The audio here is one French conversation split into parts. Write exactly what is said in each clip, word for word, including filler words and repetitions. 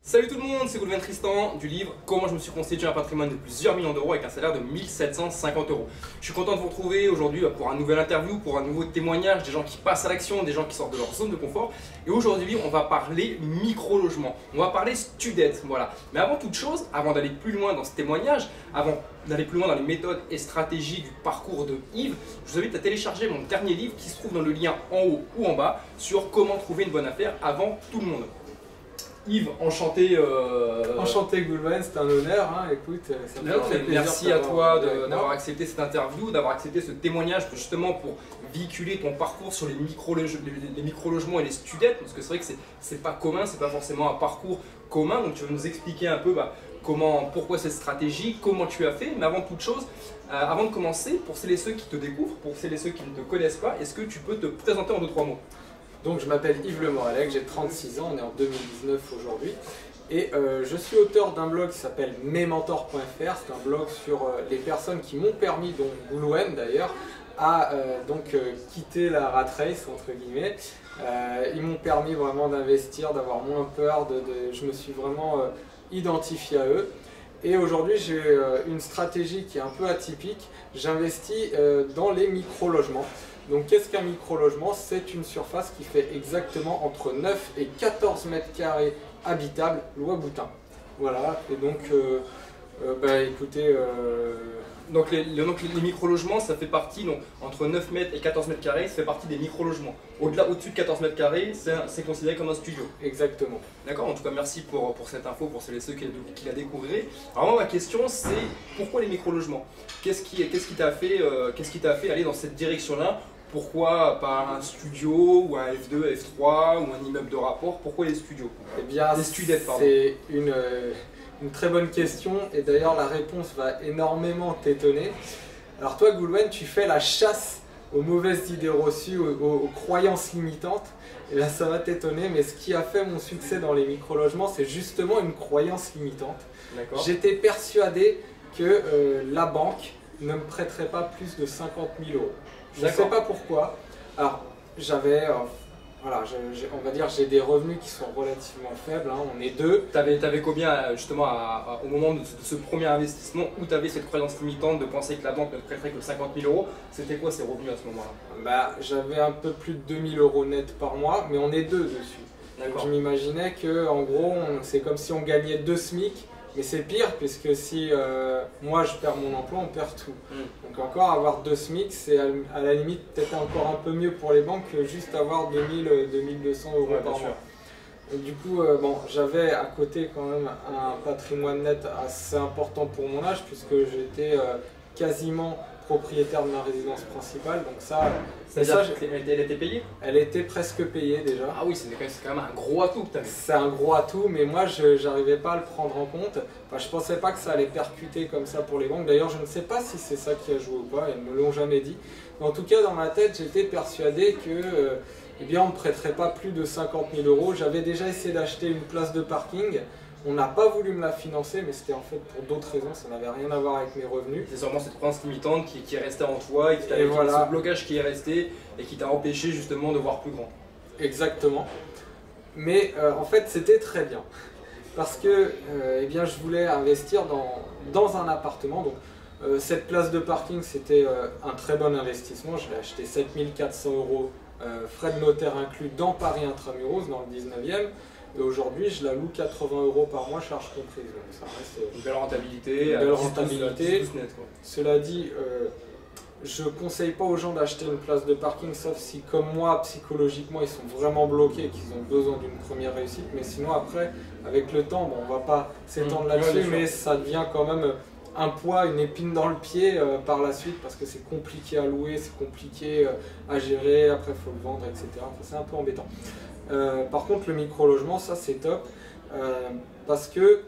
Salut tout le monde, c'est Goulven Tristan du livre Comment je me suis constitué un patrimoine de plusieurs millions d'euros avec un salaire de mille sept cent cinquante euros. Je suis content de vous retrouver aujourd'hui pour un nouvel interview, pour un nouveau témoignage, des gens qui passent à l'action, des gens qui sortent de leur zone de confort. Et aujourd'hui, on va parler micro-logement, on va parler studette, voilà. Mais avant toute chose, avant d'aller plus loin dans ce témoignage, avant d'aller plus loin dans les méthodes et stratégies du parcours de Yves, je vous invite à télécharger mon dernier livre qui se trouve dans le lien en haut ou en bas sur comment trouver une bonne affaire avant tout le monde. Yves, enchanté. Euh... Enchanté Goulven, c'est un honneur. Hein. Écoute, ça me fait plaisir. Merci à toi d'avoir accepté cette interview, d'avoir accepté ce témoignage justement pour véhiculer ton parcours sur les micro-logements les micro et les studettes, parce que c'est vrai que c'est pas commun, c'est pas forcément un parcours commun. Donc tu vas nous expliquer un peu bah, comment, pourquoi cette stratégie, comment tu as fait. Mais avant toute chose, euh, avant de commencer, pour celles et ceux qui te découvrent, pour celles et ceux qui ne te connaissent pas, est-ce que tu peux te présenter en deux trois mots? Donc je m'appelle Yves Le Moralec, j'ai trente-six ans, on est en deux mille dix-neuf aujourd'hui. Et euh, je suis auteur d'un blog qui s'appelle mes mentors point F R. C'est un blog sur euh, les personnes qui m'ont permis, dont Goulven d'ailleurs, à euh, donc, euh, quitter la rat race, entre guillemets. Euh, ils m'ont permis vraiment d'investir, d'avoir moins peur, de, de, je me suis vraiment euh, identifié à eux. Et aujourd'hui j'ai euh, une stratégie qui est un peu atypique, j'investis euh, dans les micro-logements. Donc qu'est-ce qu'un micro-logement? C'est une surface qui fait exactement entre neuf et quatorze mètres carrés habitables, loi Boutin. Voilà, et donc, euh, euh, bah écoutez... Euh... Donc les, les, les micro-logements, ça fait partie, donc entre neuf mètres et quatorze mètres carrés, ça fait partie des micro-logements. Au-delà, au-dessus de quatorze mètres carrés, c'est considéré comme un studio. Exactement. D'accord, en tout cas merci pour, pour cette info, pour celles et ceux qui, qui la découvrirez. Alors moi ma question c'est, pourquoi les micro-logements? Qu'est-ce qui qu'est-ce qui t'a fait, euh, qu'est-ce qui t'a fait aller dans cette direction-là? Pourquoi pas un studio ou un F deux, F trois ou un immeuble de rapport? Pourquoi les studios? Eh bien, c'est une, euh, une très bonne question et d'ailleurs la réponse va énormément t'étonner. Alors toi Goulven, tu fais la chasse aux mauvaises idées reçues, aux, aux, aux croyances limitantes. Et là ça va t'étonner, mais ce qui a fait mon succès dans les micro-logements, c'est justement une croyance limitante. J'étais persuadé que euh, la banque ne me prêterait pas plus de cinquante mille euros. Je ne sais pas pourquoi. Alors, j'avais, euh, voilà, on va dire, j'ai des revenus qui sont relativement faibles. Hein, on est deux. Tu avais, avais combien justement à, à, au moment de ce, de ce premier investissement où tu avais cette croyance limitante de penser que la banque ne te prêterait que cinquante mille euros? C'était quoi ces revenus à ce moment-là? Bah, j'avais un peu plus de deux mille euros net par mois, mais on est deux dessus. Donc, je m'imaginais que, en gros, c'est comme si on gagnait deux SMIC. Mais c'est pire, puisque si euh, moi je perds mon emploi, on perd tout. Mm. Donc encore avoir deux SMIC, c'est à, à la limite peut-être encore un peu mieux pour les banques que juste avoir deux mille, deux mille deux cents euros ouais, par mois. Et du coup, euh, bon, j'avais à côté quand même un patrimoine net assez important pour mon âge, puisque j'étais euh, quasiment propriétaire de ma résidence principale, donc ça... C'est-à-dire qu'elle était payée? Elle était presque payée déjà. Ah oui, c'est quand même un gros atout que tu as. C'est un gros atout, mais moi je n'arrivais pas à le prendre en compte. Enfin, je pensais pas que ça allait percuter comme ça pour les banques. D'ailleurs, je ne sais pas si c'est ça qui a joué ou pas, elles ne me l'ont jamais dit. Mais en tout cas, dans ma tête, j'étais persuadé que euh, eh bien, on ne me prêterait pas plus de cinquante mille euros. J'avais déjà essayé d'acheter une place de parking. On n'a pas voulu me la financer, mais c'était en fait pour d'autres raisons, ça n'avait rien à voir avec mes revenus. C'est sûrement cette croyance limitante qui, qui est restée en toi et, qui et voilà. Ce blocage qui est resté et qui t'a empêché justement de voir plus grand. Exactement. Mais euh, en fait, c'était très bien. Parce que euh, eh bien, je voulais investir dans, dans un appartement. Donc, euh, cette place de parking, c'était euh, un très bon investissement. Je l'ai acheté sept mille quatre cents euros, euh, frais de notaire inclus, dans Paris Intramuros, dans le dix-neuvième. Et aujourd'hui, je la loue quatre-vingts euros par mois, charge comprise. Donc ça reste une belle rentabilité. Une belle rentabilité. Net, quoi. Cela dit, euh, je ne conseille pas aux gens d'acheter une place de parking, sauf si, comme moi, psychologiquement, ils sont vraiment bloqués et qu'ils ont besoin d'une première réussite. Mais sinon, après, avec le temps, bon, on ne va pas s'étendre mmh, là-dessus, mais ça devient quand même un poids, une épine dans le pied euh, par la suite, parce que c'est compliqué à louer, c'est compliqué euh, à gérer, après il faut le vendre, et cetera. Enfin, c'est un peu embêtant. Euh, par contre, le micro-logement, ça c'est top, euh, parce que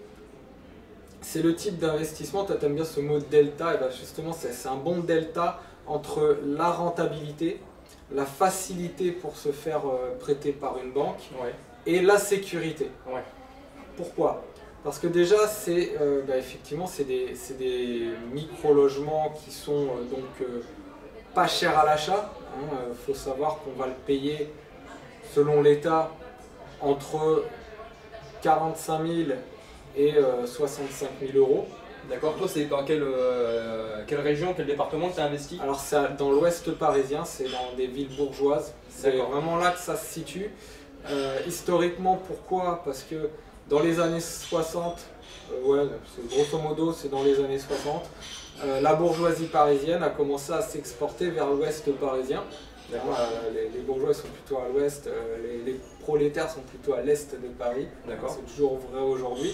c'est le type d'investissement, tu aimes bien ce mot delta, et ben justement c'est un bon delta entre la rentabilité, la facilité pour se faire euh, prêter par une banque, ouais. Et la sécurité. Ouais. Pourquoi? Parce que déjà, c'est euh, bah, effectivement c'est des, des micro-logements qui sont euh, donc euh, pas chers à l'achat. Il hein, euh, faut savoir qu'on va le payer selon l'État entre quarante-cinq mille et euh, soixante-cinq mille euros. D'accord, toi c'est dans quelle, euh, quelle région, quel département que tu as investi? Alors c'est dans l'ouest parisien, c'est dans des villes bourgeoises, c'est vraiment là que ça se situe. Euh, historiquement, pourquoi? Parce que dans les années soixante, euh, ouais, grosso modo c'est dans les années soixante, euh, la bourgeoisie parisienne a commencé à s'exporter vers l'ouest parisien. Euh, les, les bourgeois sont plutôt à l'ouest, euh, les, les prolétaires sont plutôt à l'est de Paris, c'est toujours vrai aujourd'hui.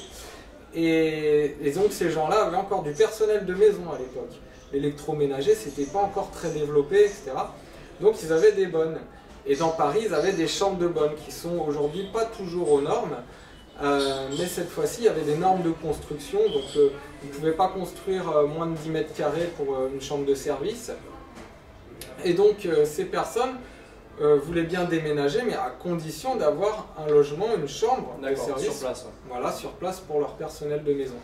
Et, et donc ces gens-là avaient encore du personnel de maison à l'époque. L'électroménager, c'était pas encore très développé, et cetera. Donc ils avaient des bonnes. Et dans Paris, ils avaient des chambres de bonnes qui sont aujourd'hui pas toujours aux normes. Euh, mais cette fois-ci, il y avait des normes de construction. Donc euh, vous ne pouvez pas construire euh, moins de dix mètres carrés pour euh, une chambre de service. Et donc euh, ces personnes Euh, voulaient bien déménager, mais à condition d'avoir un logement, une chambre de service sur place, ouais. Voilà, sur place pour leur personnel de maison.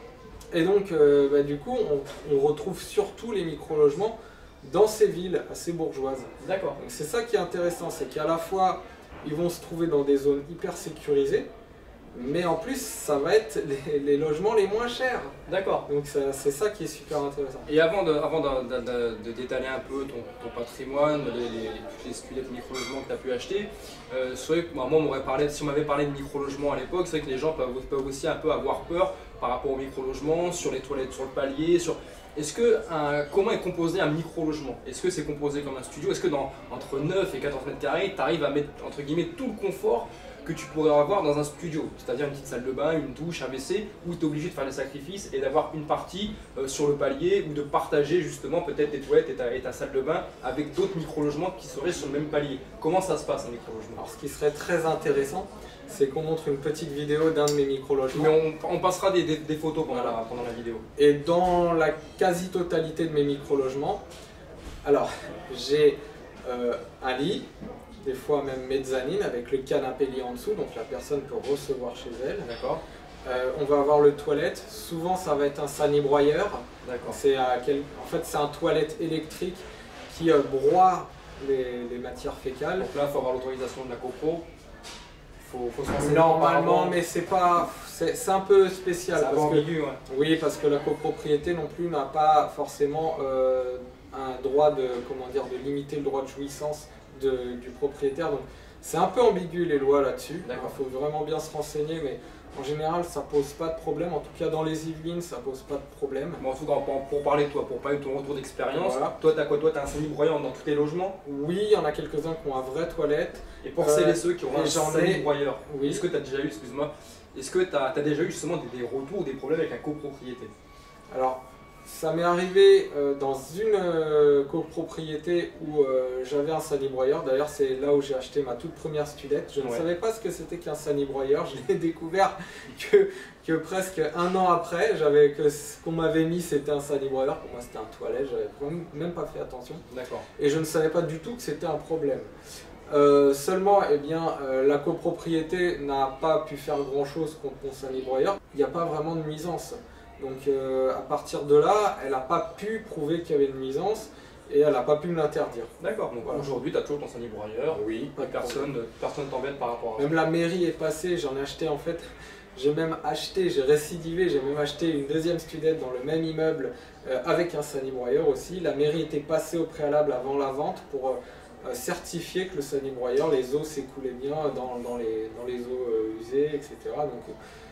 Et donc, euh, bah, du coup, on, on retrouve surtout les micro-logements dans ces villes assez bourgeoises. D'accord. Donc c'est ça qui est intéressant, c'est qu'à la fois, ils vont se trouver dans des zones hyper sécurisées, mais en plus, ça va être les, les logements les moins chers. D'accord. Donc c'est ça qui est super intéressant. Et avant de, avant de, de, de, de détailler un peu ton, ton patrimoine, les, les, les, les squelettes micro-logements que tu as pu acheter, euh, c'est vrai que bah, moi, on m'aurait parlé, si on m'avait parlé de micro-logements à l'époque, c'est vrai que les gens peuvent, peuvent aussi un peu avoir peur par rapport aux micro-logements, sur les toilettes, sur le palier, sur... Est-ce que, un, comment est composé un micro-logement? Est-ce que c'est composé comme un studio? Est-ce que dans, entre neuf et quatorze mètres carrés, tu arrives à mettre, entre guillemets, tout le confort que tu pourrais avoir dans un studio, c'est-à-dire une petite salle de bain, une douche, un W C, où tu es obligé de faire des sacrifices et d'avoir une partie euh, sur le palier ou de partager justement peut-être tes toilettes et ta, et ta salle de bain avec d'autres micro-logements qui seraient sur le même palier. Comment ça se passe un micro-logement? Alors ce qui serait très intéressant, c'est qu'on montre une petite vidéo d'un de mes micro-logements. Mais on, on passera des, des, des photos pendant, voilà. la, pendant la vidéo. Et dans la quasi-totalité de mes micro-logements, alors j'ai euh, un lit, des fois même mezzanine avec le canapé lit en dessous, donc la personne peut recevoir chez elle. D'accord. Euh, on va avoir le toilette, souvent ça va être un sanibroyeur. D'accord. C'est quel... En fait c'est un toilette électrique qui euh, broie les, les matières fécales. Donc là il faut avoir l'autorisation de la copro. Faut, faut se renseigner Normalement, mais c'est pas, c'est un peu spécial. C'est parce ambigu, que, ouais. Oui, parce que la copropriété non plus n'a pas forcément euh, un droit de, comment dire, de limiter le droit de jouissance de, du propriétaire. Donc c'est un peu ambigu les lois là-dessus. Il faut vraiment bien se renseigner, mais en général ça pose pas de problème. En tout cas dans les Yvelines ça pose pas de problème. Bon, en tout cas pour, pour parler de toi, pour parler de ton retour d'expérience, voilà. Toi t'as quoi? Toi t'as un semi-broyeur dans tous tes logements? Oui, il y en a quelques-uns qui ont un vrai toilette. Et pour euh, celles et ceux qui ont un semi-broyeur, oui. Est-ce que tu as déjà eu, excuse-moi, est-ce que tu as, as déjà eu justement des, des retours ou des problèmes avec la copropriété? Alors ça m'est arrivé euh, dans une euh, copropriété où euh, j'avais un sanibroyeur. D'ailleurs, c'est là où j'ai acheté ma toute première studette. Je ne ouais. savais pas ce que c'était qu'un sanibroyeur. Je l'ai découvert que, que presque un an après. J'avais que ce qu'on m'avait mis, c'était un sanibroyeur. Pour moi, c'était un toilette. J'avais même pas fait attention. D'accord. Et je ne savais pas du tout que c'était un problème. Euh, seulement, eh bien, euh, la copropriété n'a pas pu faire grand-chose contre mon sanibroyeur. Il n'y a pas vraiment de nuisance. Donc euh, à partir de là, elle n'a pas pu prouver qu'il y avait une nuisance et elle n'a pas pu me l'interdire. D'accord, donc voilà. Aujourd'hui tu as toujours ton sanibroyeur, oui, et personne personne t'embête par rapport à ça. Même la mairie est passée, j'en ai acheté en fait, j'ai même acheté, j'ai récidivé, j'ai même acheté une deuxième studette dans le même immeuble euh, avec un sanibroyeur aussi. La mairie était passée au préalable avant la vente pour euh, certifier que le sanibroyeur, les eaux s'écoulaient bien dans, dans, les, dans les eaux euh, usées, et cetera. Donc,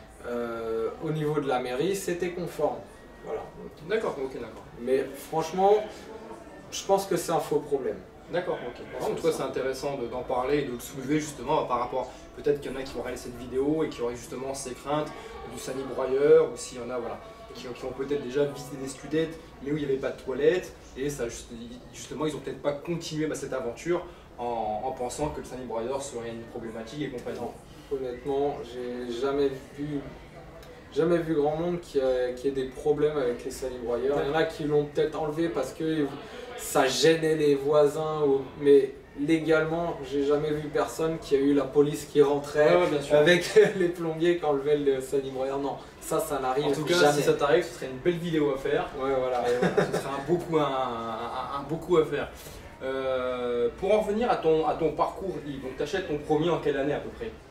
Euh, au niveau de la mairie, c'était conforme. Voilà. D'accord, ok, d'accord. Mais franchement, je pense que c'est un faux problème. D'accord, ok. En tout cas, c'est intéressant d'en parler et de le soulever justement par rapport, peut-être qu'il y en a qui vont regarder cette vidéo et qui auraient justement ces craintes du sanibroyeur, ou s'il y en a voilà, qui, qui ont peut-être déjà visité des studettes, mais où il n'y avait pas de toilette, et ça, justement, ils n'ont peut-être pas continué bah, cette aventure en, en pensant que le sanibroyeur serait une problématique et compagnie. Honnêtement, j'ai jamais vu, jamais vu grand monde qui, a, qui ait des problèmes avec les sanibroyeurs. Il y en a qui l'ont peut-être enlevé parce que ça gênait les voisins, ou, mais légalement, j'ai jamais vu personne qui a eu la police qui rentrait ouais, ouais, avec les plombiers qui enlevaient le sanibroyeur. Non, ça, ça n'arrive jamais. En tout cas, jamais. Si ça t'arrive, ce serait une belle vidéo à faire. Ouais, voilà. Et voilà ce serait un beaucoup, un, un, un beaucoup à faire. Euh, pour en revenir à ton, à ton parcours, Yves, donc tu achètes ton premier en quelle année à peu près?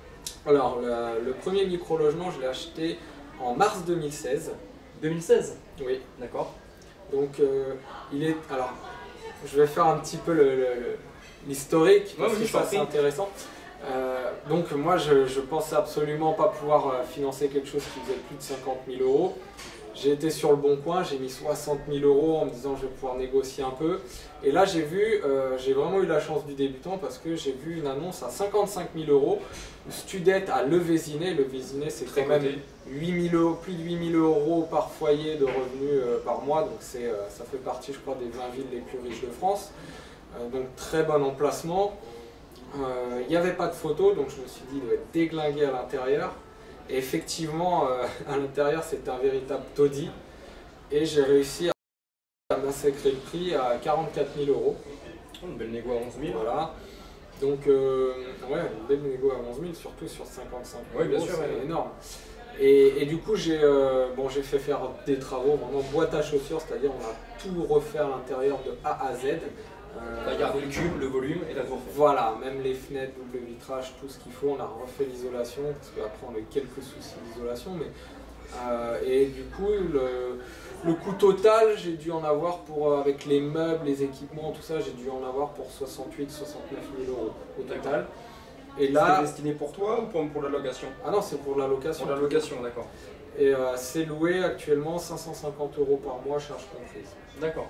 Alors, le, le premier micro-logement, je l'ai acheté en mars deux mille seize. deux mille seize? Oui. D'accord. Donc, euh, il est... Alors, je vais faire un petit peu l'historique, parce ouais, que ça, c'est intéressant. Euh, donc, moi, je ne pensais absolument pas pouvoir euh, financer quelque chose qui faisait plus de cinquante mille euros. J'ai été sur le bon coin, j'ai mis soixante mille euros en me disant je vais pouvoir négocier un peu. Et là j'ai vu, euh, j'ai vraiment eu la chance du débutant parce que j'ai vu une annonce à cinquante-cinq mille euros. Studette à Le Vésinet. Le Vésinet c'est quand même huit mille euros, plus de huit mille euros par foyer de revenus euh, par mois. Donc c'est, euh, ça fait partie je crois des vingt villes les plus riches de France. Euh, donc très bon emplacement. Il euh, n'y avait pas de photos donc je me suis dit il doit être déglingué à l'intérieur. Et effectivement, euh, à l'intérieur, c'était un véritable taudis. Et j'ai réussi à massacrer le prix à quarante-quatre mille euros. Une belle négo à onze mille. Voilà. Donc, euh, ouais, une belle négo à onze mille, surtout sur cinquante-cinq mille. Oui, bien sûr, c'est ouais. énorme. Et, et du coup, j'ai euh, bon, j'ai fait faire des travaux, vraiment boîte à chaussures, c'est-à-dire on a tout refait à l'intérieur de A à Z. On a gardé le cube, le volume et la tour. Voilà, même les fenêtres, double vitrage, tout ce qu'il faut, on a refait l'isolation, parce qu'après on a eu quelques soucis d'isolation. Mais euh, et du coup, le, le coût total, j'ai dû en avoir pour, avec les meubles, les équipements, tout ça, j'ai dû en avoir pour soixante-huit à soixante-neuf mille euros au total. Et là, c'est destiné pour toi ou pour, pour la location? Ah non, c'est pour la location. Pour la location, d'accord. Et euh, c'est loué actuellement cinq cent cinquante euros par mois, charges comprises. D'accord.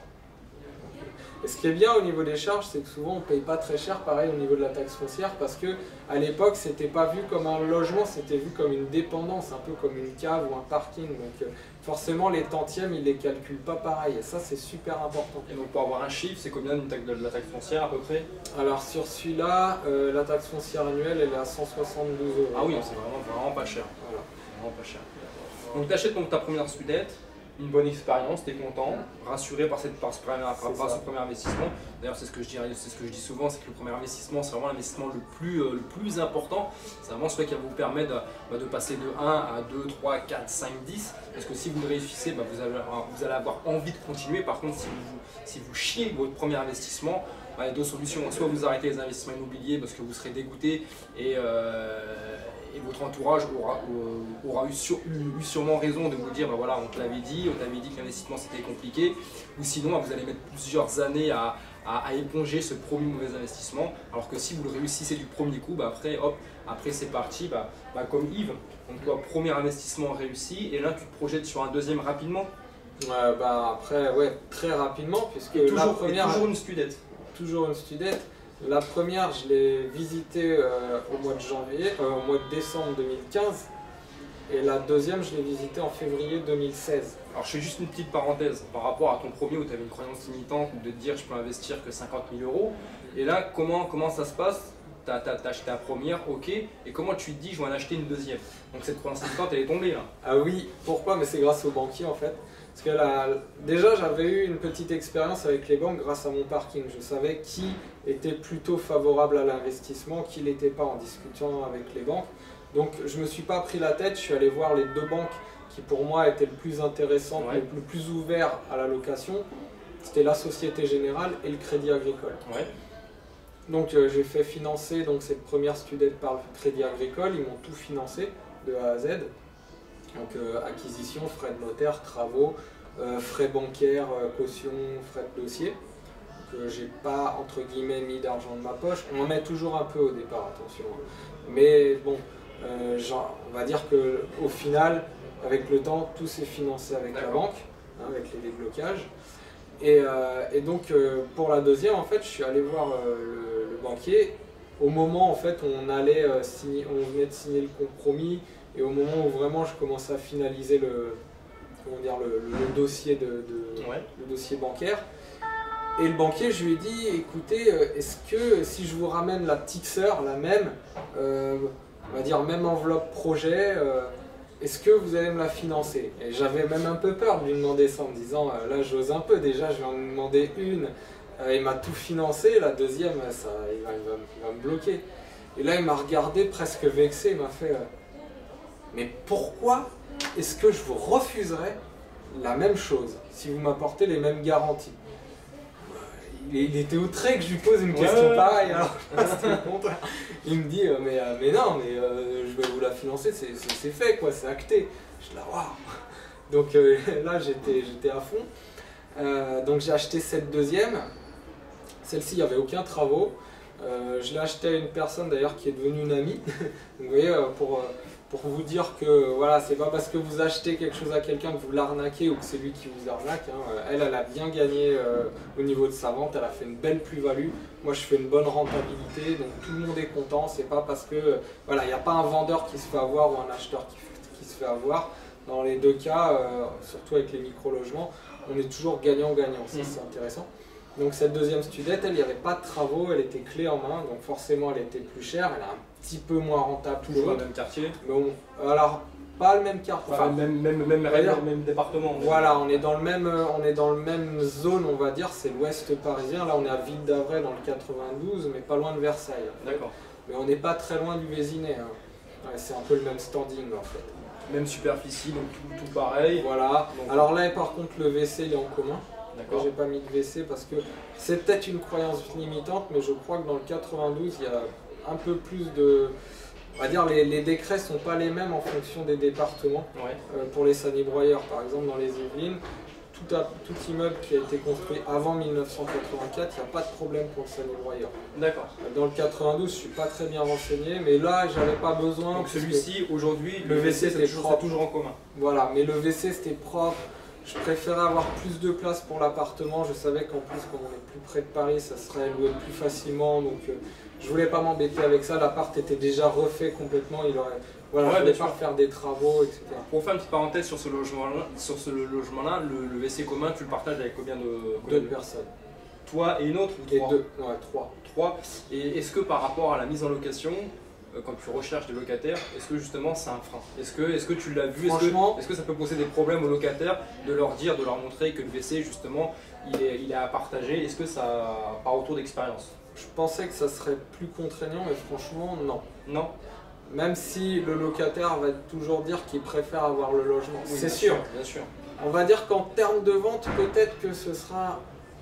Et ce qui est bien au niveau des charges, c'est que souvent on ne paye pas très cher, pareil au niveau de la taxe foncière, parce que à l'époque c'était pas vu comme un logement, c'était vu comme une dépendance, un peu comme une cave ou un parking. Donc euh, forcément les tantièmes ils les calculent pas pareil, et ça c'est super important. Et donc pour avoir un chiffre, c'est combien de la taxe foncière à peu près? Alors sur celui-là, euh, la taxe foncière annuelle elle est à cent soixante-douze euros. Ah oui, c'est vraiment, vraiment pas cher. Voilà. Vraiment pas cher. Donc tu achètes donc ta première Studette. Une bonne expérience, tu es content, rassuré par, cette, par, ce, premier, par, par ce premier investissement. D'ailleurs, c'est ce que je dirais, c'est ce que je dis souvent, c'est que le premier investissement, c'est vraiment l'investissement le plus, euh, le plus important. C'est vraiment celui qui va vous permettre de, bah, de passer de un à deux, trois, quatre, cinq, dix. Parce que si vous le réussissez, bah, vous, allez, vous allez avoir envie de continuer. Par contre, si vous, si vous chiez votre premier investissement, bah, il y a deux solutions. Soit vous arrêtez les investissements immobiliers parce que vous serez dégoûté et, euh, et votre entourage aura, aura eu, sur, eu, eu sûrement raison de vous dire bah voilà, on te l'avait dit, on t'avait dit que l'investissement c'était compliqué, ou sinon bah, vous allez mettre plusieurs années à, à, à éponger ce premier mauvais investissement, alors que si vous le réussissez du premier coup, bah après hop, après c'est parti, bah, bah comme Yves, donc toi premier investissement réussi et là tu te projettes sur un deuxième rapidement. Euh, bah après ouais très rapidement puisque et toujours, la première, et toujours une Studette. Toujours une Studette. La première, je l'ai visitée euh, au mois de janvier, euh, au mois de décembre deux mille quinze. Et la deuxième, je l'ai visitée en février deux mille seize. Alors je fais juste une petite parenthèse par rapport à ton premier où tu avais une croyance limitante de te dire je peux investir que cinquante mille euros. Et là, comment, comment ça se passe? Tu as, as, as acheté la première, ok. Et comment tu te dis je vais en acheter une deuxième? Donc cette croyance limitante, elle est tombée là. Ah oui, pourquoi? Mais c'est grâce au banquier en fait. Parce que là, déjà, j'avais eu une petite expérience avec les banques grâce à mon parking. Je savais qui était plutôt favorable à l'investissement, qui n'était pas en discutant avec les banques. Donc, je ne me suis pas pris la tête. Je suis allé voir les deux banques qui, pour moi, étaient le plus intéressantes, ouais. le plus ouverts à la location. C'était la Société Générale et le Crédit Agricole. Ouais. Donc, euh, j'ai fait financer donc, cette première Studette par le Crédit Agricole. Ils m'ont tout financé de A à Z. Donc euh, acquisition, frais de notaire, travaux, euh, frais bancaires, euh, caution, frais de dossier. Donc euh, j'ai pas entre guillemets mis d'argent de ma poche. On en met toujours un peu au départ, attention. Mais bon, euh, genre, on va dire qu'au final, avec le temps, tout s'est financé avec la banque, hein, avec les déblocages. Et, euh, et donc euh, pour la deuxième, en fait, je suis allé voir euh, le, le banquier. Au moment en fait, où on allait euh, signer, on venait de signer le compromis. Et au moment où vraiment je commençais à finaliser le, comment dire, le, le, dossier, de, de ouais. le dossier bancaire, et le banquier, je lui ai dit, écoutez, est-ce que si je vous ramène la petite sœur, la même, euh, on va dire même enveloppe projet, euh, est-ce que vous allez me la financer? Et j'avais même un peu peur de lui demander ça en me disant, euh, là j'ose un peu, déjà je vais en demander une, euh, il m'a tout financé, la deuxième, ça, il, va, il, va, il va me bloquer. Et là il m'a regardé presque vexé, il m'a fait... Euh, mais pourquoi est-ce que je vous refuserais la même chose si vous m'apportez les mêmes garanties? il, il était outré que je lui pose une Ouais, question ouais. pareille, alors c'était le contraire. Il me dit euh, mais, euh, mais non, mais euh, je vais vous la financer, c'est c'est fait quoi, c'est acté. Je suis là, waouh. Donc euh, là j'étais j'étais à fond. Euh, donc j'ai acheté cette deuxième. Celle-ci, il n'y avait aucun travaux. Euh, je l'ai acheté à une personne d'ailleurs qui est devenue une amie. Donc, vous voyez, euh, pour, euh, pour vous dire que voilà, c'est pas parce que vous achetez quelque chose à quelqu'un que vous l'arnaquez ou que c'est lui qui vous arnaque. Hein. Elle, elle a bien gagné euh, au niveau de sa vente, elle a fait une belle plus-value. Moi, je fais une bonne rentabilité, donc tout le monde est content. C'est pas parce que euh, voilà, il n'y a pas un vendeur qui se fait avoir ou un acheteur qui, qui se fait avoir. Dans les deux cas, euh, surtout avec les micro-logements, on est toujours gagnant-gagnant. Ça, c'est intéressant. Donc cette deuxième Studette, elle, il n'y avait pas de travaux, elle était clé en main, donc forcément elle était plus chère, elle est un petit peu moins rentable. Toujours dans le même quartier. Bon, alors pas le même quartier. Enfin, même, même, même, même, même département. Voilà, on est dans le même, on est dans le même zone, on va dire, c'est l'ouest parisien. Là on est à Ville d'Avray dans le quatre-vingt-douze, mais pas loin de Versailles. D'accord. Mais on n'est pas très loin du Vésinet. Hein. Ouais, c'est un peu le même standing en fait. Même superficie, donc tout, tout pareil. Voilà. Donc, alors là par contre le W C il est en commun. J'ai pas mis de W C parce que c'est peut-être une croyance limitante, mais je crois que dans le quatre-vingt-douze, il y a un peu plus de... On va dire les, les décrets ne sont pas les mêmes en fonction des départements. Ouais. Euh, pour les sanibroyeurs, par exemple, dans les Yvelines, tout, à, tout immeuble qui a été construit avant mille neuf cent quatre-vingt-quatre, il n'y a pas de problème pour le sanibroyeur. D'accord. Dans le quatre-vingt-douze, je ne suis pas très bien renseigné, mais là, j'avais pas besoin. Donc celui-ci, aujourd'hui, le W C, c'était toujours, toujours en commun. Voilà, mais le W C, c'était propre. Je préférais avoir plus de place pour l'appartement. Je savais qu'en plus, comme on est plus près de Paris, ça serait loué plus facilement. Donc, euh, je voulais pas m'embêter avec ça. L'appart était déjà refait complètement. Il aurait, voilà, ouais, je voulais pas faire des travaux, et cetera. Pour faire une petite parenthèse sur ce logement-là, sur ce logement-là, le, le W C commun, tu le partages avec combien de Deux personnes. Toi et une autre ou et trois? deux, ouais, trois. Trois. Et est-ce que par rapport à la mise en location, quand tu recherches des locataires, est-ce que justement c'est un frein? Est-ce que, est-ce que tu l'as vu? Est-ce que, est-ce que ça peut poser des problèmes aux locataires de leur dire, de leur montrer que le W C justement il est, il est à partager? Est-ce que ça, par retour d'expérience? Je pensais que ça serait plus contraignant, mais franchement non. Non. Même si le locataire va toujours dire qu'il préfère avoir le logement. Oui, c'est sûr. sûr. Bien sûr. On va dire qu'en termes de vente, peut-être que ce sera,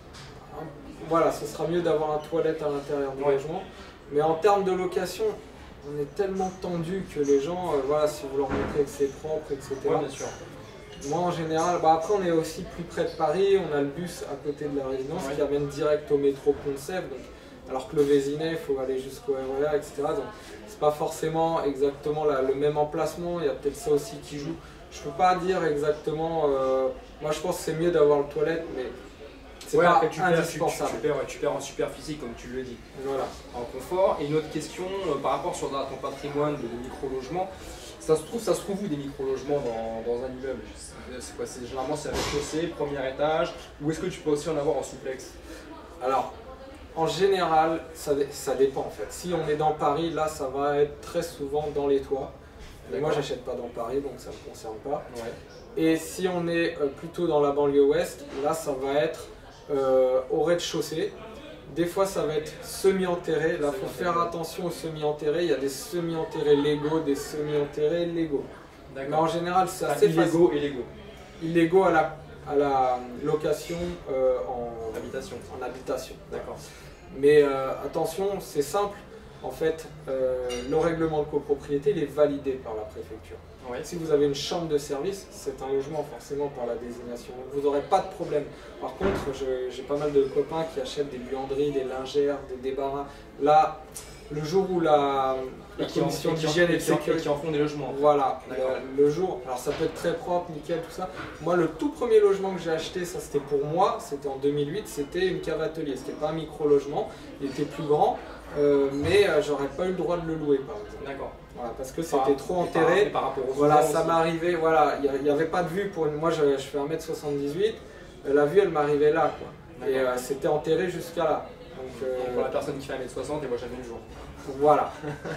voilà, ce sera mieux d'avoir un toilette à l'intérieur du ouais. logement. Mais en termes de location, on est tellement tendu que les gens, euh, voilà, si vous leur montrez que c'est propre, et cetera. Ouais, bien sûr. Moi en général, bah après on est aussi plus près de Paris, on a le bus à côté de la résidence ouais. qui amène direct au métro Pont-de-Sèvres, alors que le Vésinet, il faut aller jusqu'au R E R, et cetera. Donc c'est pas forcément exactement la, le même emplacement, il y a peut-être ça aussi qui joue. Je peux pas dire exactement, euh, moi je pense que c'est mieux d'avoir le toilette, mais c'est ouais, pas après, tu indispensable. Perds, tu, tu, perds, ouais, tu perds en superficie comme tu le dis. Voilà. En confort. Et une autre question euh, par rapport sur ton patrimoine de, de micro-logement. Ça se trouve, ça se trouve où des micro-logements dans, dans un immeuble? C'est quoi? C'est généralement c'est rez-de-chaussée, premier étage, ou est-ce que tu peux aussi en avoir en souplex? Alors, en général, ça, ça dépend en fait. Si on est dans Paris, là ça va être très souvent dans les toits. Mais moi j'achète pas dans Paris, donc ça ne me concerne pas. Ouais. Et si on est euh, plutôt dans la banlieue ouest, là ça va être euh, au rez-de-chaussée. Des fois ça va être semi-enterré. Là il faut faire attention aux semi-enterrés. Il y a des semi-enterrés légaux, des semi-enterrés légaux. Mais en général c'est assez facile. Illégaux et légaux. Illégaux à la, à la location euh, en habitation. En habitation. D'accord. Mais euh, attention, c'est simple. En fait, euh, le règlement de copropriété il est validé par la préfecture. Ouais. Si vous avez une chambre de service, c'est un logement forcément par la désignation. Donc vous n'aurez pas de problème. Par contre, j'ai pas mal de copains qui achètent des buanderies, des lingères, des débarras. Là, le jour où la, la commission d'hygiène et de sécurité qui en font des logements. Voilà, le, le jour, alors ça peut être très propre, nickel, tout ça. Moi, le tout premier logement que j'ai acheté, ça c'était pour moi, c'était en deux mille huit, c'était une cave atelier. C'était pas un micro-logement, il était plus grand. Euh, mais euh, j'aurais pas eu le droit de le louer par exemple. D'accord. Voilà, parce que c'était trop enterré. Par, par rapport aux voilà, ça m'arrivait, voilà, il n'y avait pas de vue pour une. Moi je, je fais un mètre soixante-dix-huit, la vue elle m'arrivait là quoi. Et euh, c'était enterré jusqu'à là. Donc, euh, Donc pour la personne qui fait un mètre soixante et moi jamais le jour. Voilà.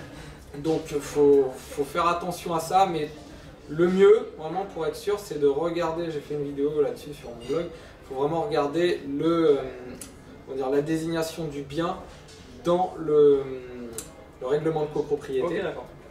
Donc il faut, faut faire attention à ça, mais le mieux, vraiment pour être sûr, c'est de regarder, j'ai fait une vidéo là-dessus sur mon blog, il faut vraiment regarder le, euh, on va dire, la désignation du bien dans le, le règlement de copropriété. Okay,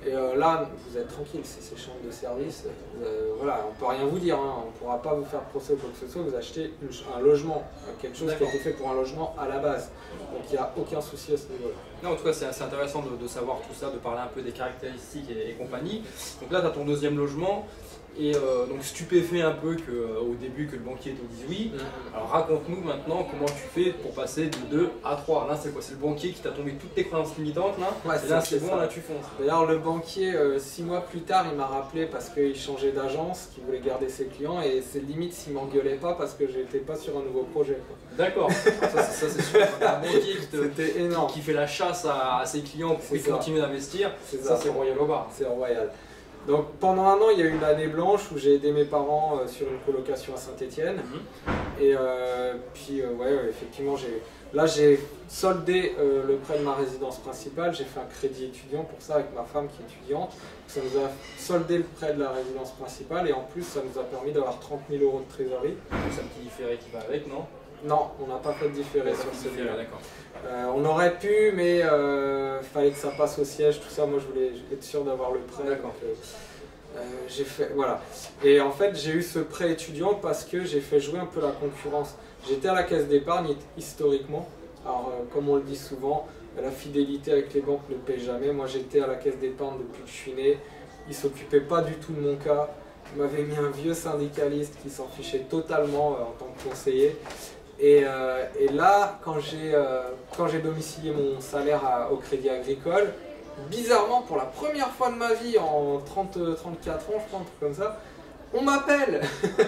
Et euh, là, vous êtes tranquille, c'est ces chambres de service. Euh, voilà, on peut rien vous dire, hein, on ne pourra pas vous faire procès ou quoi que ce soit. Vous achetez une, un logement, quelque chose qui a été fait pour un logement à la base. Donc il n'y a aucun souci à ce niveau-là. Non, en tout cas, c'est assez intéressant de, de savoir tout ça, de parler un peu des caractéristiques et, et compagnie. Donc là, tu as ton deuxième logement. Et euh, donc stupéfait un peu que, euh, au début que le banquier te dise oui. Mmh. Alors raconte-nous maintenant comment tu fais pour passer de deux à trois. Là c'est quoi? C'est le banquier qui t'a tombé toutes tes croyances limitantes là? Ouais, et là c'est bon, là tu fonces. D'ailleurs le banquier, euh, six mois plus tard, il m'a rappelé parce qu'il changeait d'agence, qu'il voulait garder ses clients et c'est limite s'il m'engueulait pas parce que j'étais pas sur un nouveau projet. D'accord, ça c'est sûr. Un banquier qui, te, énorme. Qui, qui fait la chasse à, à ses clients pour qu'ils continuent d'investir, ça c'est royal au bar. C'est royal. Donc pendant un an, il y a eu une année blanche où j'ai aidé mes parents euh, sur une colocation à Saint-Étienne. Mmh. Et euh, puis euh, ouais, ouais, effectivement, j'ai là j'ai soldé euh, le prêt de ma résidence principale. J'ai fait un crédit étudiant pour ça avec ma femme qui est étudiante. Ça nous a soldé le prêt de la résidence principale et en plus ça nous a permis d'avoir trente mille euros de trésorerie. C'est un petit différé qui va avec, non? Non, on n'a pas fait de différé sur celui-là. Euh, on aurait pu, mais il euh, fallait que ça passe au siège, tout ça. Moi, je voulais être sûr d'avoir le prêt. Donc, euh, euh, j'ai fait, voilà. Et en fait, j'ai eu ce prêt étudiant parce que j'ai fait jouer un peu la concurrence. J'étais à la caisse d'épargne historiquement. Alors, euh, comme on le dit souvent, la fidélité avec les banques ne paye jamais. Moi, j'étais à la caisse d'épargne depuis que je suis né. Ils ne s'occupaient pas du tout de mon cas. Ils m'avaient mis un vieux syndicaliste qui s'en fichait totalement euh, en tant que conseiller. Et, euh, et là, quand j'ai euh, quand j'ai domicilié mon salaire à, au Crédit Agricole, bizarrement, pour la première fois de ma vie, en trente, trente-quatre ans, je crois, un truc comme ça, on m'appelle.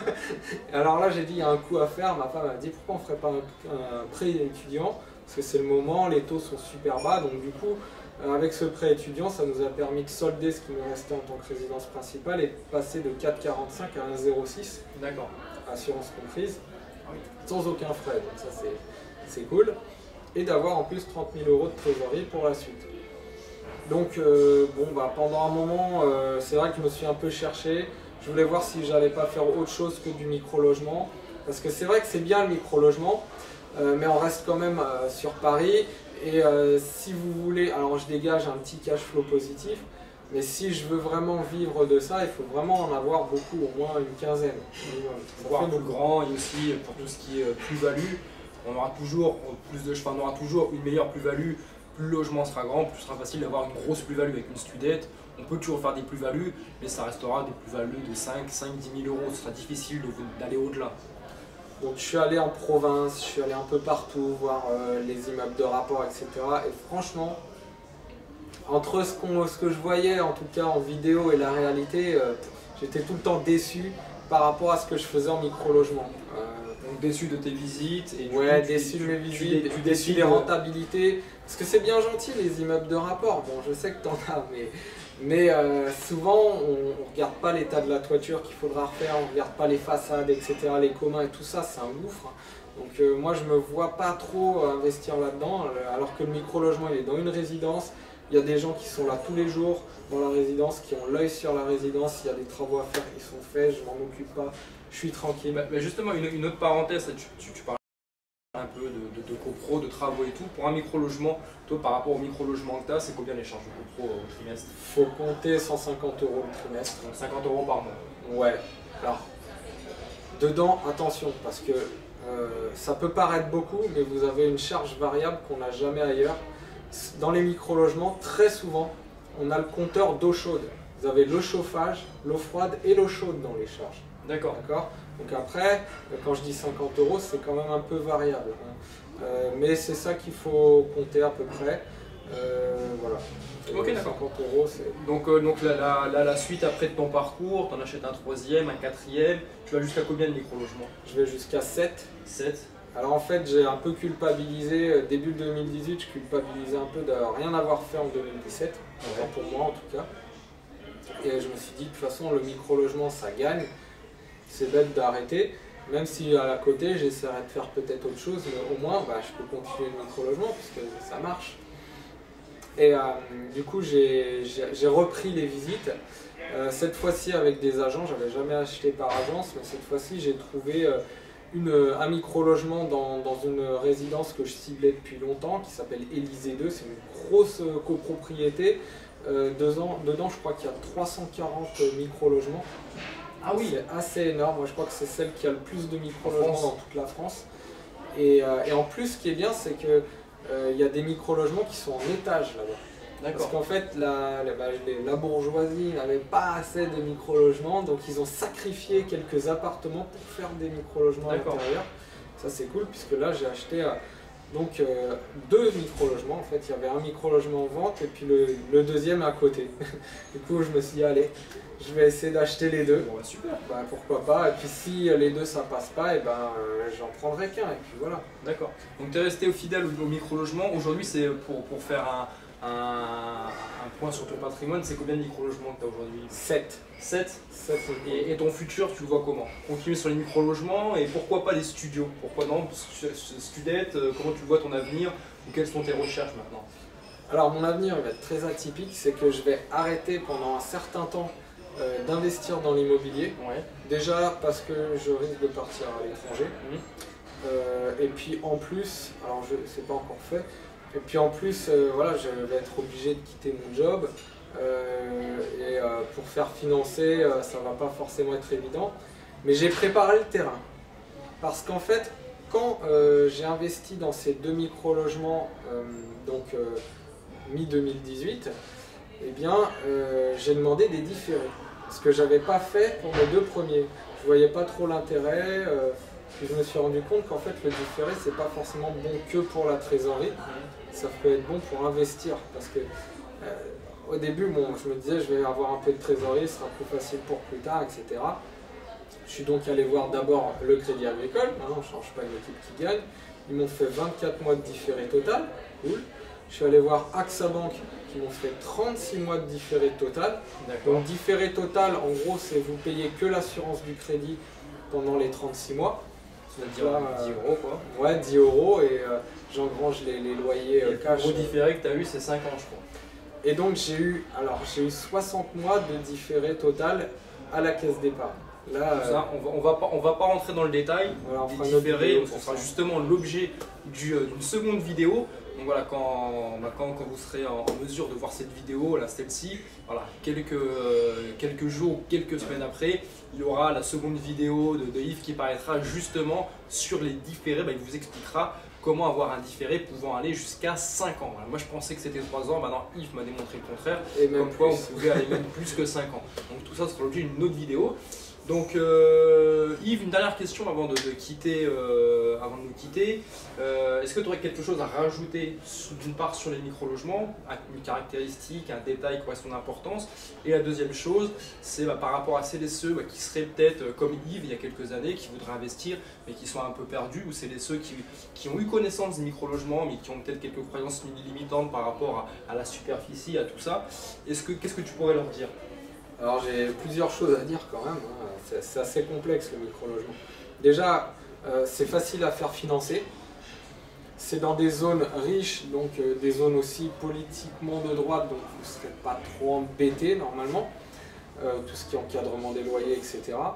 Alors là, j'ai dit, il y a un coup à faire. Ma femme m'a dit, pourquoi on ne ferait pas un, un prêt étudiant? Parce que c'est le moment, les taux sont super bas. Donc du coup, euh, avec ce prêt étudiant, ça nous a permis de solder ce qui nous restait en tant que résidence principale et de passer de quatre virgule quarante-cinq à un virgule zéro six. D'accord. Assurance comprise. Sans aucun frais, donc ça c'est cool. Et d'avoir en plus trente mille euros de trésorerie pour la suite. Donc euh, bon bah pendant un moment, euh, c'est vrai que je me suis un peu cherché. Je voulais voir si j'allais pas faire autre chose que du micro-logement. Parce que c'est vrai que c'est bien le micro-logement, euh, mais on reste quand même euh, sur Paris. Et euh, si vous voulez, alors je dégage un petit cash flow positif. Mais si je veux vraiment vivre de ça, il faut vraiment en avoir beaucoup, au moins une quinzaine. Voire plus grand, et aussi pour tout ce qui est plus-value, on aura toujours plus de, enfin, on aura toujours une meilleure plus-value. Plus le logement sera grand, plus ce sera facile d'avoir une grosse plus-value avec une studette. On peut toujours faire des plus-values, mais ça restera des plus-values de cinq, dix mille euros. Ce sera difficile d'aller au-delà. Donc je suis allé en province, je suis allé un peu partout, voir euh, les immeubles de rapport, et cetera. Et franchement, entre ce, qu'on, ce que je voyais en tout cas en vidéo et la réalité, euh, j'étais tout le temps déçu par rapport à ce que je faisais en micro-logement. Euh, Donc déçu de tes visites et du ouais, coup, déçu tu, de mes tu, visites, tu, tu déçu des rentabilités. Parce que c'est bien gentil les immeubles de rapport, bon je sais que t'en as, mais, mais euh, souvent on ne regarde pas l'état de la toiture qu'il faudra refaire, on ne regarde pas les façades, et cetera, les communs et tout ça, c'est un gouffre. Donc euh, moi je me vois pas trop investir là-dedans, alors que le micro-logement il est dans une résidence. Il y a des gens qui sont là tous les jours dans la résidence, qui ont l'œil sur la résidence. Il y a des travaux à faire qui sont faits, je m'en occupe pas, je suis tranquille. Bah, bah justement, une, une autre parenthèse, tu, tu, tu parlais un peu de, de, de copro, de travaux et tout. Pour un micro-logement, toi par rapport au micro-logement que tu as, c'est combien les charges de copro au trimestre? Faut compter cent cinquante euros le trimestre. Donc cinquante euros par mois. Ouais. Alors, dedans, attention, parce que euh, ça peut paraître beaucoup, mais vous avez une charge variable qu'on n'a jamais ailleurs. Dans les micro-logements, très souvent, on a le compteur d'eau chaude. Vous avez le chauffage, l'eau froide et l'eau chaude dans les charges. D'accord. Donc après, quand je dis cinquante euros, c'est quand même un peu variable. Hein. Euh, mais c'est ça qu'il faut compter à peu près. Euh, voilà. Ok, d'accord. cinquante euros, c'est... Donc, euh, donc la, la, la, la suite après de ton parcours, tu en achètes un troisième, un quatrième. Tu vas jusqu'à combien de micro-logements? Je vais jusqu'à sept. sept. Alors en fait, j'ai un peu culpabilisé, début deux mille dix-huit, je culpabilisais un peu de rien avoir fait en deux mille dix-sept, ouais. Pour moi en tout cas. Et je me suis dit, de toute façon, le micro-logement, ça gagne. C'est bête d'arrêter, même si à la côté, j'essaierai de faire peut-être autre chose, mais au moins, bah, je peux continuer le micro-logement, puisque ça marche. Et euh, du coup, j'ai repris les visites. Euh, cette fois-ci avec des agents, j'avais jamais acheté par agence, mais cette fois-ci, j'ai trouvé... Euh, Une, un micro-logement dans, dans une résidence que je ciblais depuis longtemps qui s'appelle Élysée deux, c'est une grosse copropriété Euh, dedans, dedans, je crois qu'il y a trois cent quarante micro-logements. Ah oui. C'est assez énorme. Moi, je crois que c'est celle qui a le plus de micro-logements dans toute la France. Et, euh, et en plus, ce qui est bien, c'est qu'il euh, y a des micro-logements qui sont en étage là-bas. Parce qu'en fait, la, la, la bourgeoisie n'avait pas assez de micro-logements, donc ils ont sacrifié quelques appartements pour faire des micro-logements à l'intérieur. Ça, c'est cool, puisque là, j'ai acheté euh, donc, euh, deux micro-logements. En fait, il y avait un micro-logement en vente et puis le, le deuxième à côté. Du coup, je me suis dit, allez, je vais essayer d'acheter les deux. Bon, bah, super. Bah, pourquoi pas. Et puis, si les deux ça passe pas, et ben, euh, j'en prendrai qu'un. Et puis voilà. D'accord. Donc, tu es resté fidèle au, au micro-logement. Aujourd'hui, c'est pour, pour faire un. Un, un point sur ton patrimoine, c'est combien de micro-logements que tu as aujourd'hui? sept. sept. sept et, et ton futur, tu le vois comment? Continuer sur les micro-logements et pourquoi pas les studios? Pourquoi non? Studette, comment tu vois ton avenir ou quelles sont tes recherches maintenant? Alors mon avenir va être très atypique, c'est que je vais arrêter pendant un certain temps euh, d'investir dans l'immobilier. Ouais. Déjà parce que je risque de partir à l'étranger. Mmh. Euh, et puis en plus, alors je c'est pas encore fait, et puis en plus, euh, voilà, je vais être obligé de quitter mon job. Euh, et euh, pour faire financer, euh, ça va pas forcément être évident. Mais j'ai préparé le terrain. Parce qu'en fait, quand euh, j'ai investi dans ces deux micro-logements, euh, donc euh, mi deux mille dix-huit, eh bien, euh, j'ai demandé des différés. Ce que j'avais pas fait pour mes deux premiers. Je voyais pas trop l'intérêt. Euh, puis je me suis rendu compte qu'en fait, le différé, c'est pas forcément bon que pour la trésorerie. Ça peut être bon pour investir. Parce que euh, au début, bon, je me disais, je vais avoir un peu de trésorerie, ce sera plus facile pour plus tard, et cetera. Je suis donc allé voir d'abord le Crédit Agricole. Hein, on ne change pas une équipe qui gagne. Ils m'ont fait vingt-quatre mois de différé total. Cool. Je suis allé voir AXA Bank qui m'ont fait trente-six mois de différé total. Donc différé total, en gros, c'est vous payez que l'assurance du crédit pendant les trente-six mois. C'est-à-dire euh, dix euros quoi. Ouais, dix euros et euh, j'engrange les, les loyers euh, cash. Le gros différé que tu as eu, c'est cinq ans, je crois. Et donc j'ai eu, alors, j'ai eu soixante mois de différé total à la caisse d'épargne. Là, ça, on va, on va pas, on va pas rentrer dans le détail voilà, des différés, ce sera justement l'objet d'une seconde vidéo. Donc voilà, quand, bah quand, quand vous serez en, en mesure de voir cette vidéo, là celle-ci, voilà, quelques, euh, quelques jours, quelques semaines après, il y aura la seconde vidéo de, de Yves qui paraîtra justement sur les différés. Bah, il vous expliquera comment avoir un différé pouvant aller jusqu'à cinq ans. Voilà, moi je pensais que c'était trois ans, maintenant Yves m'a démontré le contraire, et même comme quoi plus. on pouvait aller même plus que cinq ans. Donc tout ça sera l'objet d'une autre vidéo. Donc euh, Yves, une dernière question avant de, de, quitter, euh, avant de nous quitter. Euh, Est-ce que tu aurais quelque chose à rajouter d'une part sur les micro-logements, une caractéristique, un détail qui aurait son importance? Et la deuxième chose, c'est bah, par rapport à celles et ceux bah, qui seraient peut-être euh, comme Yves il y a quelques années, qui voudraient investir mais qui sont un peu perdus, ou celles et ceux qui, qui ont eu connaissance des micro-logements mais qui ont peut-être quelques croyances limitantes par rapport à, à la superficie, à tout ça. Est-ce que, qu'est-ce que tu pourrais leur dire? Alors j'ai plusieurs choses à dire quand même, hein. C'est assez complexe le micro-logement. Déjà, euh, c'est facile à faire financer. C'est dans des zones riches, donc euh, des zones aussi politiquement de droite, donc vous ne serez pas trop embêtés normalement. Euh, tout ce qui est encadrement des loyers, et cetera.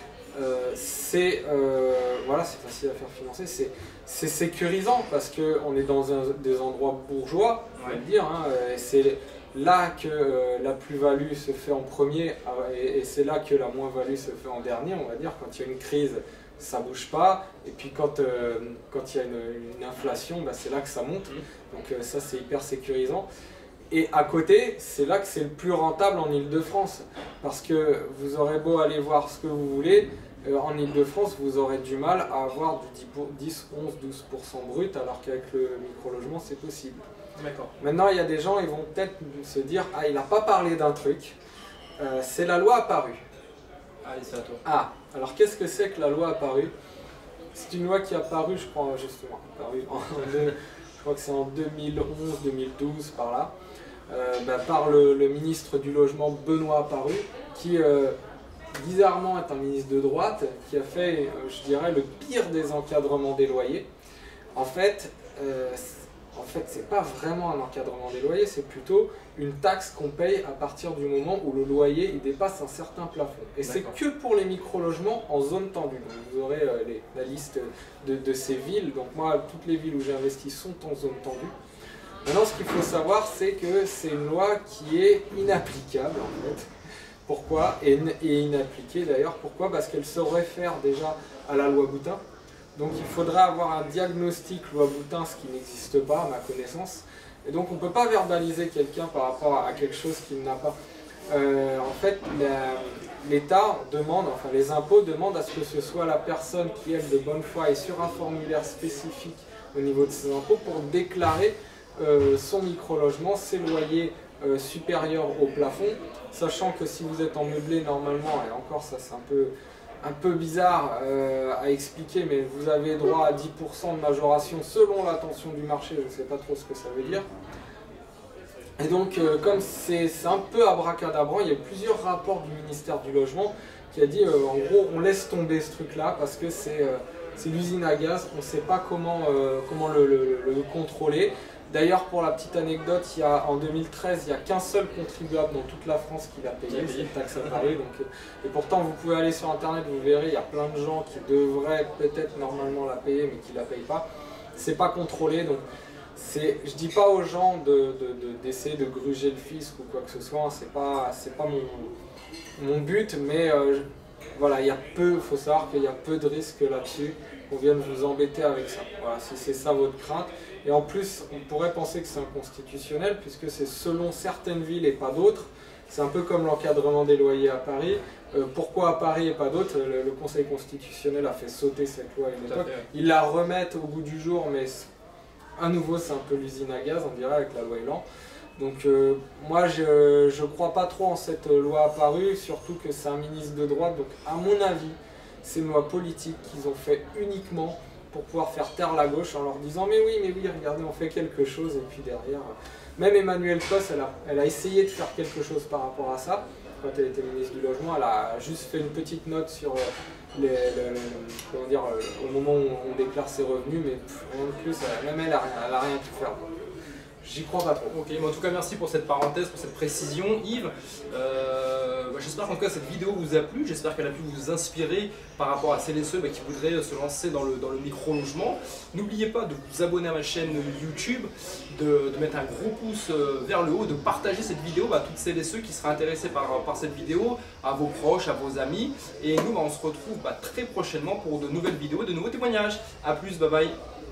Euh, c'est euh, voilà, c'est facile à faire financer. C'est sécurisant parce qu'on est dans un, des endroits bourgeois, on va le dire. Hein, c'est là que euh, la plus-value se fait en premier et, et c'est là que la moins-value se fait en dernier, on va dire. Quand il y a une crise, ça ne bouge pas, et puis quand, euh, quand il y a une, une inflation, bah, c'est là que ça monte. Donc euh, ça, c'est hyper sécurisant. Et à côté, c'est là que c'est le plus rentable en Ile-de-France, parce que vous aurez beau aller voir ce que vous voulez, euh, en Ile-de-France, vous aurez du mal à avoir du dix, onze, douze pour cent brut, alors qu'avec le micro-logement, c'est possible. Maintenant, il y a des gens, ils vont peut-être se dire « Ah, il n'a pas parlé d'un truc, euh, c'est la loi apparue. » Allez, c'est à toi. Ah, alors qu'est-ce que c'est que la loi apparue? C'est une loi qui est apparue, je crois, justement, apparue en, je crois que c'est en deux mille onze deux mille douze, par là, euh, bah, par le, le ministre du Logement, Benoît Apparu, qui, euh, bizarrement, est un ministre de droite, qui a fait, euh, je dirais, le pire des encadrements des loyers. En fait, euh, En fait, c'est pas vraiment un encadrement des loyers, c'est plutôt une taxe qu'on paye à partir du moment où le loyer il dépasse un certain plafond. Et c'est que pour les micro-logements en zone tendue. Donc vous aurez euh, les, la liste de, de ces villes. Donc moi, toutes les villes où j'ai investi sont en zone tendue. Maintenant, ce qu'il faut savoir, c'est que c'est une loi qui est inapplicable en fait. Pourquoi? Et, et inappliquée d'ailleurs. Pourquoi? Parce qu'elle se réfère déjà à la loi Boutin. Donc il faudrait avoir un diagnostic loi Boutin, ce qui n'existe pas à ma connaissance. Et donc on ne peut pas verbaliser quelqu'un par rapport à quelque chose qu'il n'a pas. Euh, en fait, l'État demande, enfin les impôts demandent à ce que ce soit la personne qui, elle, de bonne foi, est sur un formulaire spécifique au niveau de ses impôts pour déclarer euh, son micro-logement, ses loyers euh, supérieurs au plafond, sachant que si vous êtes en meublé normalement, et encore ça c'est un peu, un peu bizarre euh, à expliquer, mais vous avez droit à dix pour cent de majoration selon la tension du marché, je ne sais pas trop ce que ça veut dire. Et donc, euh, comme c'est un peu abracadabrant, il y a plusieurs rapports du ministère du Logement qui a dit, euh, en gros, on laisse tomber ce truc-là parce que c'est euh, l'usine à gaz, on ne sait pas comment, euh, comment le, le, le contrôler. D'ailleurs, pour la petite anecdote, il y a, en deux mille treize, il n'y a qu'un seul contribuable dans toute la France qui l'a payé, c'est une taxe à Paris. Donc, euh, et pourtant, vous pouvez aller sur Internet, vous verrez, il y a plein de gens qui devraient peut-être normalement la payer, mais qui ne la payent pas. C'est pas contrôlé, donc... Je dis pas aux gens d'essayer de, de, de, de gruger le fisc ou quoi que ce soit, c'est pas, c'est pas mon, mon but, mais euh, voilà, il y a peu, faut savoir qu'il y a peu de risques là-dessus, qu'on vienne vous embêter avec ça. Voilà, si c'est ça votre crainte. Et en plus, on pourrait penser que c'est inconstitutionnel, puisque c'est selon certaines villes et pas d'autres. C'est un peu comme l'encadrement des loyers à Paris. Euh, pourquoi à Paris et pas d'autres? le, le Conseil constitutionnel a fait sauter cette loi à une époque. Ils la remettent au bout du jour, mais à nouveau, c'est un peu l'usine à gaz, on dirait, avec la loi Elan. Donc euh, moi, je ne crois pas trop en cette loi apparue, surtout que c'est un ministre de droite. Donc à mon avis, c'est une loi politique qu'ils ont fait uniquement pour pouvoir faire taire la gauche en leur disant « mais oui, mais oui, regardez, on fait quelque chose ». Et puis derrière, même Emmanuelle Cos, elle a, elle a essayé de faire quelque chose par rapport à ça. Quand elle était ministre du Logement, elle a juste fait une petite note sur... Les, les, les, comment dire, au moment où on déclare ses revenus, mais pff, rien de plus, même elle n'a rien, rien pu faire. J'y crois pas trop. Ok, mais en tout cas merci pour cette parenthèse, pour cette précision Yves. Euh, bah, j'espère qu'en tout cas cette vidéo vous a plu, j'espère qu'elle a pu vous inspirer par rapport à celles et ceux bah, qui voudraient se lancer dans le, dans le micro-logement. N'oubliez pas de vous abonner à ma chaîne YouTube, de, de mettre un gros pouce vers le haut, de partager cette vidéo à bah, toutes celles et ceux qui seraient intéressés par, par cette vidéo, à vos proches, à vos amis. Et nous bah, on se retrouve bah, très prochainement pour de nouvelles vidéos, de nouveaux témoignages. A plus, bye bye.